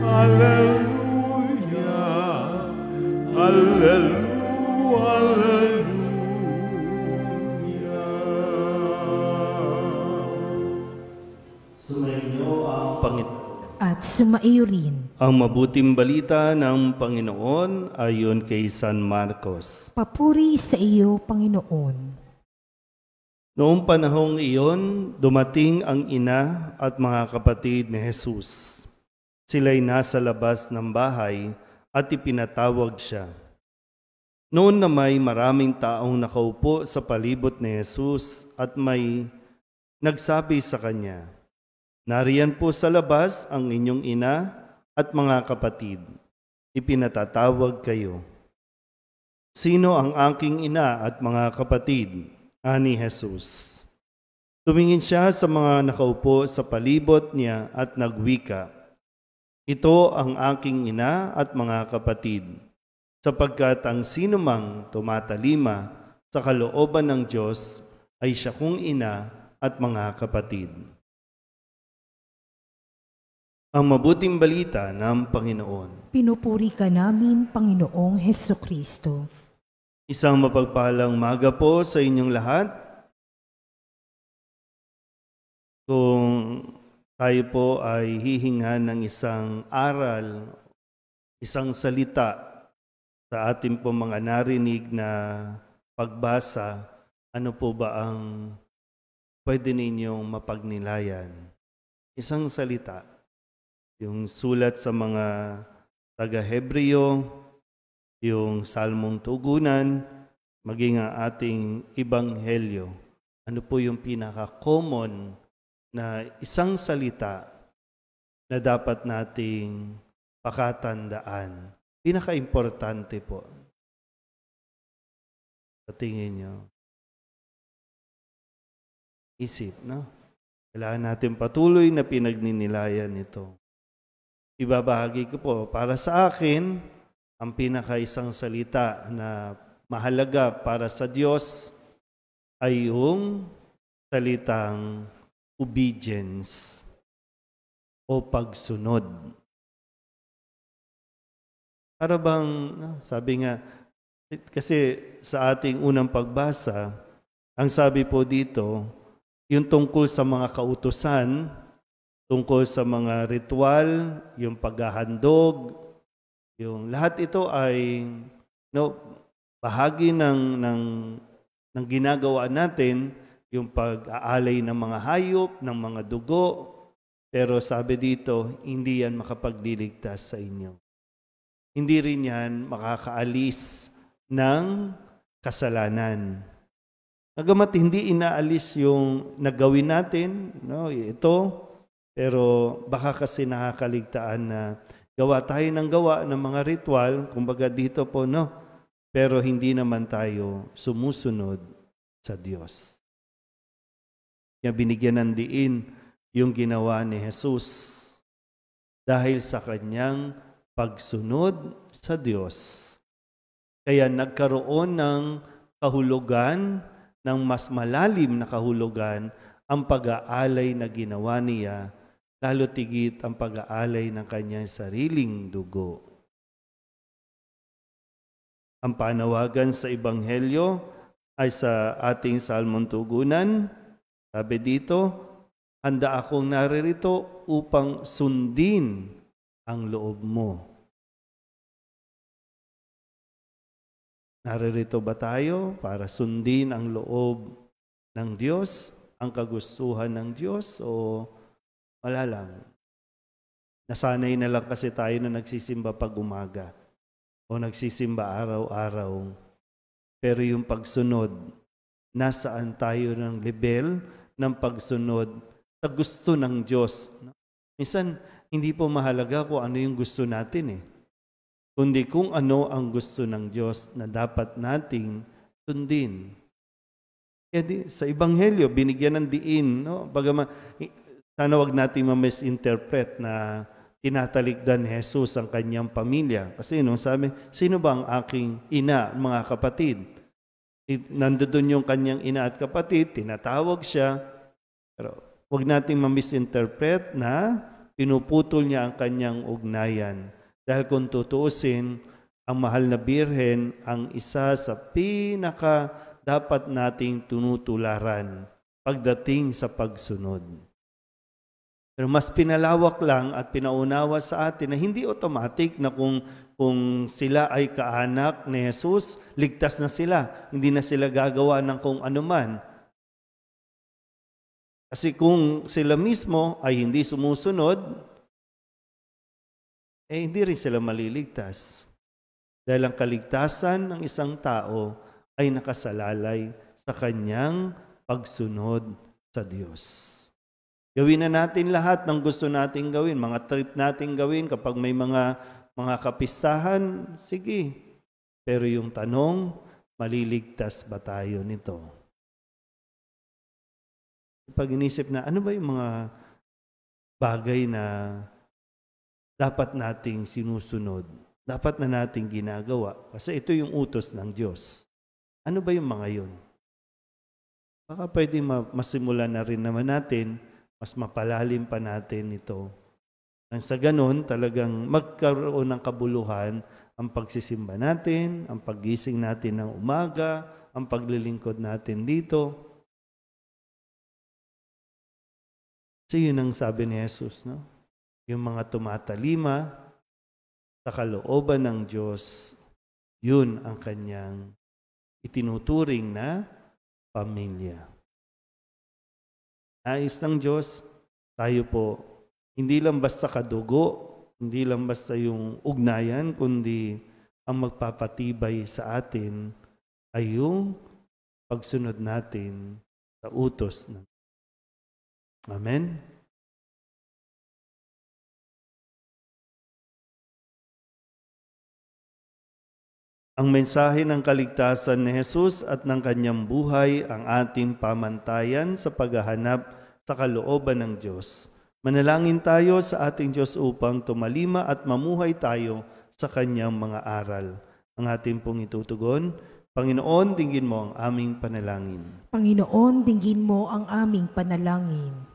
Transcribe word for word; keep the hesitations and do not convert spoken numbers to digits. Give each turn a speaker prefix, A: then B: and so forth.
A: Alleluia, Alleluia, Alleluia.
B: Sumainyo ang Panginoon.
C: At sumaiyo rin
B: ang mabuting balita ng Panginoon ayon kay San Marcos.
C: Papuri sa iyo, Panginoon.
B: Noong panahong iyon, dumating ang ina at mga kapatid ni Jesus. Sila'y nasa labas ng bahay at ipinatawag siya. Noon na may maraming taong nakaupo sa palibot ni Jesus at may nagsabi sa kanya, "Nariyan po sa labas ang inyong ina at mga kapatid. Ipinatatawag kayo." "Sino ang aking ina at mga kapatid?" ani Jesus. Tumingin siya sa mga nakaupo sa palibot niya at nagwika, "Ito ang aking ina at mga kapatid, sapagkat ang sinumang tumatalima sa kalooban ng Diyos ay siya kong ina at mga kapatid." Ang mabuting balita ng Panginoon.
C: Pinupuri ka namin, Panginoong Hesukristo.
B: Isang mapagpalang maga po sa inyong lahat. Kung tayo po ay hihinga ng isang aral, isang salita sa ating po mga narinig na pagbasa, ano po ba ang pwede ninyong mapagnilayan? Isang salita. Yung sulat sa mga taga-Hebreo, yung Salmong Tugunan, maging ang ating Ebanghelyo. Ano po yung pinaka-common na isang salita na dapat nating pakatandaan? Pinaka-importante po. Sa tingin nyo. Isip, no? Kailangan natin patuloy na pinagninilayan ito. Ibabahagi ko po, para sa akin, ang pinaka-isang salita na mahalaga para sa Diyos ay yung salitang obedience o pagsunod. Para bang, sabi nga, kasi sa ating unang pagbasa, ang sabi po dito, yung tungkol sa mga kautusan, tungkol sa mga ritual, yung paghahandog, yung lahat ito ay no, bahagi ng, ng, ng ginagawa natin, yung pag-aalay ng mga hayop, ng mga dugo. Pero sabi dito, hindi yan makapagliligtas sa inyo. Hindi rin yan makakaalis ng kasalanan. Nagamat hindi inaalis yung nagawin natin, no, ito, pero baka kasi nakakaligtaan na gawa tayo ng gawa ng mga ritual, kumbaga dito po, no? Pero hindi naman tayo sumusunod sa Diyos. Kaya binigyan ng diin yung ginawa ni Jesus dahil sa kanyang pagsunod sa Diyos. Kaya nagkaroon ng kahulugan, ng mas malalim na kahulugan, ang pag-aalay na ginawa niya, lalo tigit ang pag-aalay ng kanyang sariling dugo. Ang panawagan sa Ebanghelyo ay sa ating Salmong Tugunan. Sabi dito, "Handa akong naririto upang sundin ang loob mo." Naririto ba tayo para sundin ang loob ng Diyos, ang kagustuhan ng Diyos, o wala lang? Nasanay na lang kasi tayo na nagsisimba pag umaga o nagsisimba araw-araw. Pero yung pagsunod, nasaan tayo ng level ng pagsunod sa gusto ng Diyos? Minsan, hindi po mahalaga kung ano yung gusto natin eh, kundi kung ano ang gusto ng Diyos na dapat nating sundin. Kaya di, sa Ebanghelyo, binigyan ng diin, no? Bagaman, sana wag natin ma-misinterpret na tinatalikdan ni Jesus ang kanyang pamilya. Kasi nung sabi, sino ba ang aking ina, mga kapatid? Nandoon yung kanyang ina at kapatid, tinatawag siya. Pero wag natin ma-misinterpret na pinuputol niya ang kanyang ugnayan. Dahil kung tutuusin, ang mahal na birhen ang isa sa pinaka dapat nating tunutularan pagdating sa pagsunod. Pero mas pinalawak lang at pinaunawa sa atin na hindi automatic na kung, kung sila ay kaanak ni Jesus, ligtas na sila. Hindi na sila gagawa ng kung anuman. Kasi kung sila mismo ay hindi sumusunod, eh hindi rin sila maliligtas. Dahil ang kaligtasan ng isang tao ay nakasalalay sa kanyang pagsunod sa Diyos. Gawin na natin lahat ng gusto nating gawin, mga trip nating gawin kapag may mga mga kapistahan, sige. Pero yung tanong, maliligtas ba tayo nito? Pag inisip na, ano ba yung mga bagay na dapat nating sinusunod? Dapat na nating ginagawa. Kasi ito yung utos ng Diyos. Ano ba yung mga yun? Baka pwede masimulan na rin naman natin, mas mapalalim pa natin ito. Nang sa ganun, talagang magkaroon ng kabuluhan ang pagsisimba natin, ang paggising natin ng umaga, ang paglilingkod natin dito. Kasi yun ang sabi ni Jesus, no? Yung mga tumatalima sa kalooban ng Diyos, yun ang kanyang itinuturing na pamilya. Nais ng Diyos, tayo po, hindi lang basta kadugo, hindi lang basta yung ugnayan, kundi ang magpapatibay sa atin ay yung pagsunod natin sa utos ng Amen? Ang mensahe ng kaligtasan ni Jesus at ng kanyang buhay ang ating pamantayan sa paghahanap sa kalooban ng Diyos. Manalangin tayo sa ating Diyos upang tumalima at mamuhay tayo sa kanyang mga aral. Ang ating pong itutugon, Panginoon, dinggin mo ang aming panalangin.
C: Panginoon, dinggin mo ang aming panalangin.